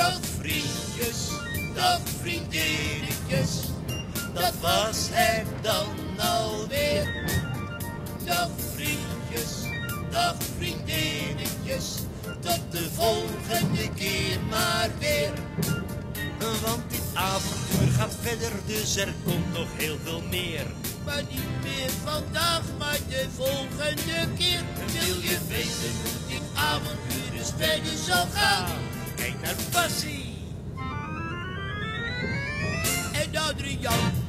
Dag vriendjes, dag vriendinnetjes, dat was het dan alweer. Dag vriendjes, dag vriendinnetjes, tot de volgende keer maar weer. Want dit avontuur gaat verder, dus er komt nog heel veel meer. Maar niet meer vandaag, maar de volgende keer. Wil je weten hoe dit avontuur dus verder zal gaan? Kijk naar Bassie en Adriaan.